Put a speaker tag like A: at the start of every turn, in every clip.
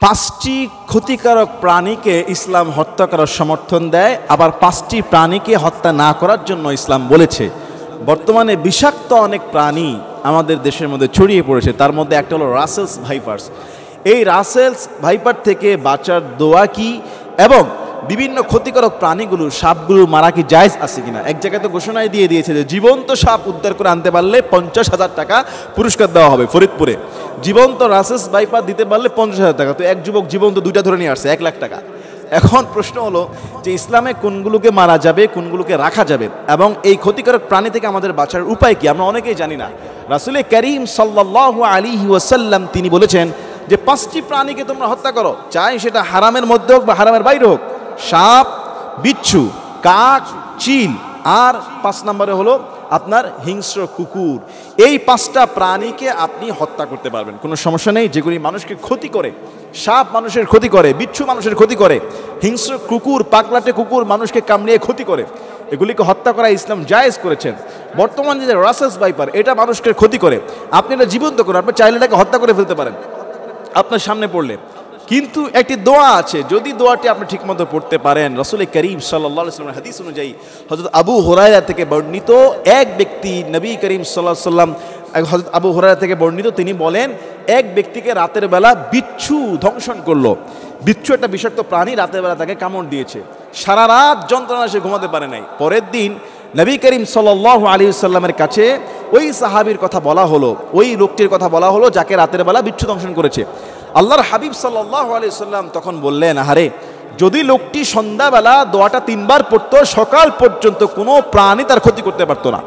A: পাঁচটি ক্ষতিকারক প্রাণীকে ইসলাম হত্যা করার সমর্থন দেয়, আবার পাঁচটি প্রাণীকে হত্যা না করার জন্য ইসলাম বলেছে। বর্তমানে বিষাক্ত অনেক প্রাণী আমাদের দেশের মধ্যে ছড়িয়ে পড়েছে, তার মধ্যে একটা হলো রাসেলস ভাইপার্স। এই রাসেলস ভাইপার থেকে বাঁচার দোয়া কি এবং বিভিন্ন ক্ষতিকারক প্রাণীগুলো সাপগুলো মারা কি জায়েজ আছে কিনা। এক জায়গায় তো ঘোষণায় দিয়ে দিয়েছে যে জীবন্ত সাপ উদ্ধার করে আনতে পারলে 50,000 টাকা পুরস্কার দেওয়া হবে ফরিদপুরে। জীবন্ত রাসেলস ভাইপার দিতে পারলে 50,000 টাকা। তো এক যুবক জীবন্ত দুইটা ধরে নিয়ে আসছে, 1 লাখ টাকা। এখন প্রশ্ন হলো যে ইসলামে কোনগুলোকে মারা যাবে, কোনগুলোকে রাখা যাবে এবং এই ক্ষতিকারক প্রাণী থেকে আমাদের বাঁচার উপায় কি আমরা অনেকেই জানি না। রাসূল করিম সাল্লাল্লাহু আলাইহি ওয়াসাল্লাম তিনি বলেছেন যে 5টি প্রাণীকে তোমরা হত্যা করো, চাই সেটা হারামের মধ্যে হোক বা হারামের বাইরে হোক। সাপ, বিচ্ছু, কাক, চিল, আর 5 নম্বরে হলো আপনার হিংস্র কুকুর। এই 5টা প্রাণীকে আপনি হত্যা করতে পারবেন, কোনো সমস্যা নেই। যেগুলি মানুষকে ক্ষতি করে, সাপ মানুষের ক্ষতি করে, বিচ্ছু মানুষের ক্ষতি করে, হিংস্র কুকুর, পাগলাটে কুকুর মানুষকে কামড়িয়ে ক্ষতি করে, এগুলিকে হত্যা করা ইসলাম জায়েজ করেছেন। বর্তমান যে রাসেলস ভাইপার, এটা মানুষকে ক্ষতি করে, আপনি এটা জীবন্ত করেন, আপনি চাইলে এটাকে হত্যা করে ফেলতে পারেন আপনার সামনে পড়লে। কিন্তু একটি দোয়া আছে, যদি দোয়াটি আপনি ঠিকমতো পড়তে পারেন, রাসূল করিম সাল্লাল্লাহু আলাইহি ওয়াসাল্লামের হাদিস অনুযায়ী হযরত আবু হুরায়রা থেকে বর্ণিত এক ব্যক্তি, নবী করিম সাল্লাল্লাহু আলাইহি ওয়াসাল্লাম হযরত আবু হুরায়রা থেকে বর্ণিত, তিনি বলেন এক ব্যক্তিকে রাতের বেলা বিচ্ছু দংশন করলো। বিচ্ছু একটা বিষাক্ত প্রাণী, রাতের বেলা তাকে কামড় দিয়েছে, সারা রাত যন্ত্রণা, সে ঘুমাতে পারে নাই। পরের দিন নবী করিম সাল্লাল্লাহু আলাইহি ওয়াসাল্লামের কাছে ওই সাহাবীর কথা বলা হলো, ওই লোকটির কথা বলা হলো যাকে রাতের বেলা বিচ্ছু দংশন করেছে। আল্লাহর হাবিব সাল্লাল্লাহু আলাইহি ওয়াসাল্লাম তখন বললেন, আহারে, যদি লোকটি সন্ধ্যাবেলা দোয়াটা 3 বার পড়তো, সকাল পর্যন্ত কোনো প্রাণী তার ক্ষতি করতে পারতো না।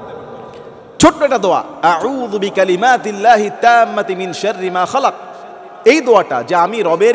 A: ছোট্ট একটা দোয়া, আউযু বিকালিমাতিল্লাহি তাম্মাতি মিন শাররি মা খালাক। এই দোয়াটা যে আমি রবের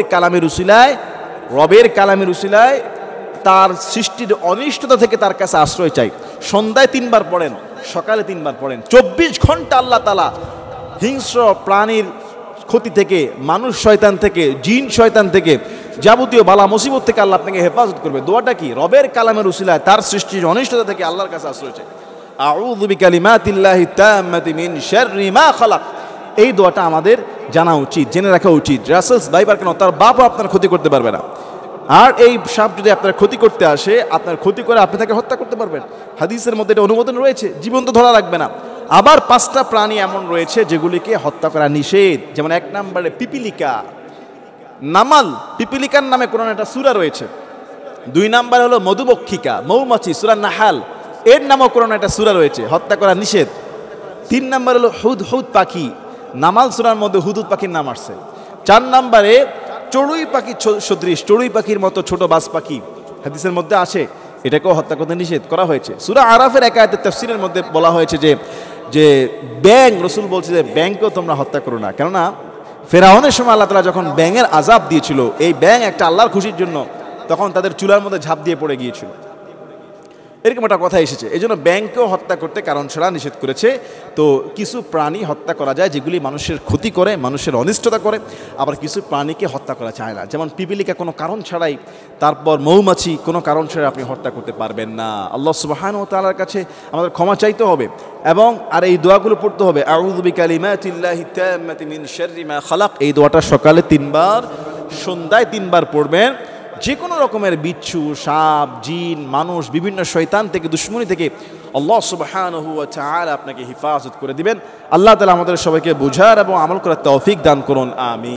A: কালামের উসিলায় তার সৃষ্টির অনিষ্টতা থেকে তার কাছে আশ্রয় চাই। সন্ধ্যায় 3 বার পড়েন, সকালে 3 বার পড়েন। 24 ঘন্টা আল্লাহ তাআলা হিংস্র প্রাণীর ক্ষতি থেকে, মানুষ শয়তান থেকে, জিন শয়তান থেকে, যাবতীয় বালা মুসিবত থেকে আল্লাহ আপনাকে হেফাজত করবে। দোয়াটা কি? রবের কালামের উসিলায় তার সৃষ্টির অনিষ্টতা থেকে আল্লাহর কাছে আশ্রয় চাই। আউযু বিকালিমাতিল্লাহি তাম্মাতি মিন শাররি মা খালাক। এই দোয়াটা আমাদের জানা উচিত, জেনে রাখা উচিত। রাসেলস ভাইপার কেন, তার বাপও আপনার ক্ষতি করতে পারবে না। আর এই সাপ যদি আপনার ক্ষতি করতে আসে, আপনার ক্ষতি করে আপনি তাকে হত্যা করতে পারবেন। হাদিসের মধ্যে এটা অনুমোদন রয়েছে, জীবন্ত ধরা রাখবে না। আবার 5টা প্রাণী এমন রয়েছে যেগুলিকে হত্যা করা নিষেধ। যেমন 1 নম্বরে পিপিলিকা, নামাল, পিপিলিকার নামে কোরআনে একটা সূরা রয়েছে। 2 নম্বরে হলো মধুমক্ষিকা, মৌমাছি, সূরা নাহাল, এর নামও কোরআনে একটা সূরা রয়েছে, হত্যা করা নিষেধ। 3 নম্বরে হলো হুদহুদ পাখি, নামাল সূরার মধ্যে হুদহুদ পাখির নাম আসছে। 4 নম্বরে চড়ুই পাখি সদৃশ, চড়ুই পাখির মতো ছোট বাজ পাখি হাদিসের মধ্যে আছে, এটাকেও হত্যা করতে নিষেধ করা হয়েছে। সূরা আরাফের এক আয়াতের তাফসীরের মধ্যে বলা হয়েছে যে ব্যাঙ, রাসূল বলছে যে ব্যাঙকেও তোমরা হত্যা করো না, কেননা ফেরাউনের সময় আল্লাহ তাআলা যখন ব্যাঙের আযাব দিয়েছিল, এই ব্যাঙ একটা আল্লাহর খুশির জন্য তখন তাদের চুলার মধ্যে ঝাঁপ দিয়ে পড়ে গিয়েছিল, এরকম একটা কথা এসেছে। এই জন্য ব্যাঙকেও হত্যা করতে কারণ ছাড়া নিষেধ করেছে। তো কিছু প্রাণী হত্যা করা যায় যেগুলি মানুষের ক্ষতি করে, মানুষের অনিষ্টতা করে, আবার কিছু প্রাণীকে হত্যা করা যায় না। যেমন পিপিলিকা কোনো কারণ ছাড়াই, তারপর মৌমাছি কোনো কারণ ছাড়াই আপনি হত্যা করতে পারবেন না। আল্লাহ সুবহানাহু ওয়া তাআলার কাছে আমাদের ক্ষমা চাইতে হবে এবং আর এই দোয়াগুলো পড়তে হবে। আউযু বিকালিমাতিল্লাহি তাম্মাতি মিন শাররি মা খালাক, এই দোয়াটা সকালে 3 বার, সন্ধ্যায় 3 বার পড়বেন। যে কোনো রকমের বিচ্ছু, সাপ, জিন, মানুষ, বিভিন্ন শয়তান থেকে, দুশমনি থেকে আল্লাহ সুবহানাহু ওয়া তাআলা আপনাকে হেফাজত করে দিবেন। আল্লাহ তাআলা আমাদের সবাইকে বুঝার এবং আমল করার তৌফিক দান করুন, আমিন।